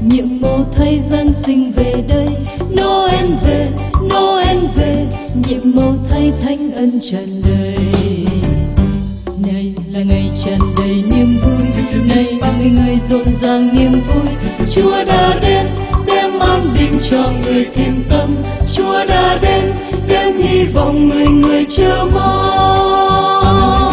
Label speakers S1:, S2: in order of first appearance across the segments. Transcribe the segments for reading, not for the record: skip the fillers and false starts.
S1: nhiệm màu thay Giáng sinh về đây. Noel về, Noel về, nhiệm màu thay thánh ân tràn đầy. Này là ngày tràn đầy niềm vui, này người người rộn ràng niềm vui. Chúa đã đến đem an bình cho người thiền tâm. Chúa đã đến đem hy vọng người người chờ mong.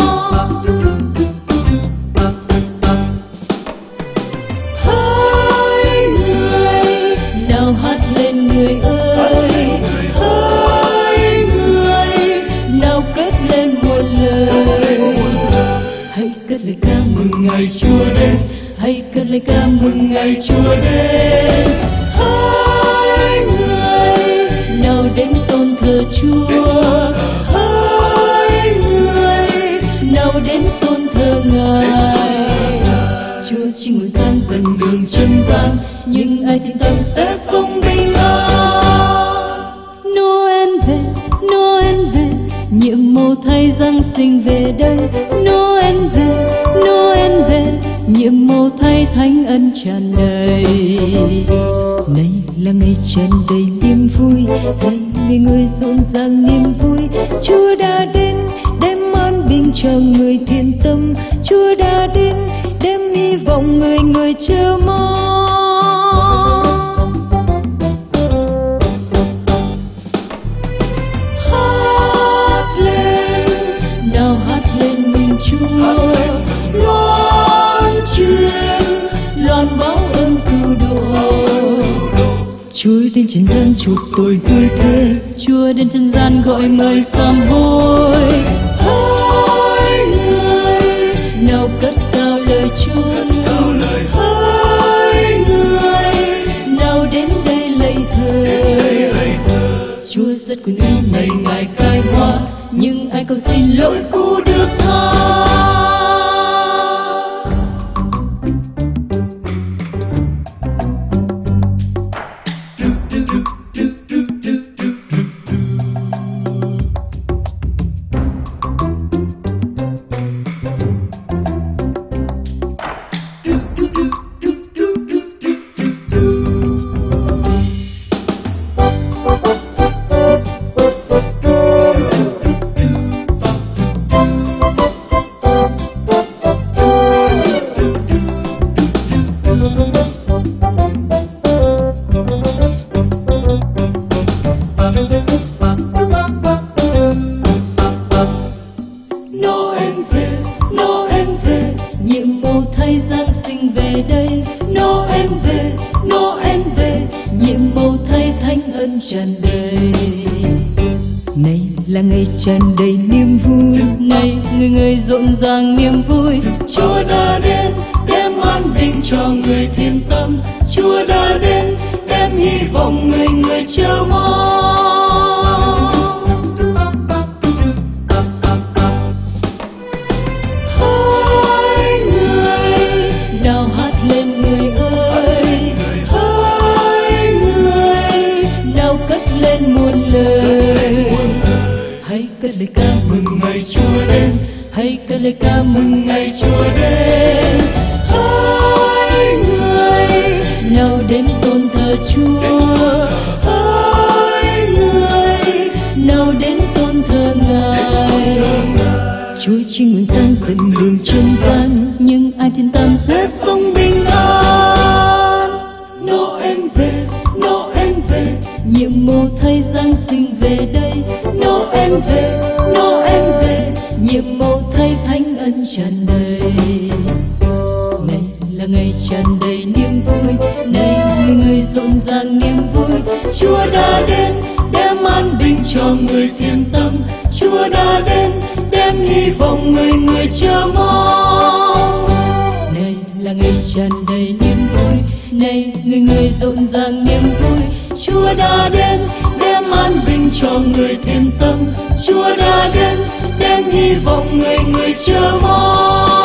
S1: Hỡi người, nào hát lên người ơi. Hỡi người, nào cất lên một lời. Hãy cất lời ca mừng ngày Chúa đến. Hãy cất lời ca mừng ngày Chúa đến. Hỡi người, nào đến tôn thờ Chúa. Hỡi người, nào đến tôn thờ Ngài. Chúa chỉ ngồi gian dần đường chân gian, nhưng ai thiện tâm sẽ sống bình an. Noel về, Noel về, nhiệm màu thay Giáng sinh về đây. Noel về, Noel về, nhiệm màu thay thánh ân tràn đầy. Này là ngày tràn đầy niềm vui, đây vì người rộn ràng niềm vui. Chúa đã đến đem an bình cho người thiện tâm. Chúa đã đến đem hy vọng người người chờ mong. Hát lên, nào hát lên mừng Chúa. Loan truyền, loan báo ơn cứu độ. Chúa đến trần gian chuộc tội người thế. Chúa đến trần gian gọi mời sám hối. Hỡi người, nào cất cao lời Chúa. Hỡi người, nào đến đây lạy thờ. Chúa rất quyền uy này Ngài cai hoa, nhưng ai cầu xin lỗi cũ được tha. Tràn đầy. Này là ngày tràn đầy niềm vui, này người người rộn ràng niềm vui. Chúa đã đến đem an bình cho người thiện tâm. Chúa đã đến đem hy vọng người người chờ mong. Hỡi người, nào hát lên người ơi. Hỡi người, nào cất lên muôn lời. Hãy cất lời ca mừng ngày Chúa đến. Hãy cất lời ca mừng ngày Chúa đến. Hỡi người, nào đến tôn thờ Chúa. Hỡi người, nào đến tôn thờ Ngài. Chúa chỉ nguyện gian dần đường chân gian, nhưng ai thiện tâm sẽ sống bình an. Noel về, Noel về, nhiệm màu thay Giáng sinh về đây. Noel về, Noel về, nhiệm màu thay thánh ân tràn đầy. Này là ngày tràn đầy niềm vui, này người người rộn ràng niềm vui. Chúa đã đến đem an bình cho người thiện tâm. Chúa đã đến đem hy vọng người người chờ mong. Này là ngày tràn đầy niềm vui, này người người rộn ràng niềm vui. Chúa đã đến đem an bình cho người thiện tâm. Chúa đã đến đem hy vọng người người chờ mong.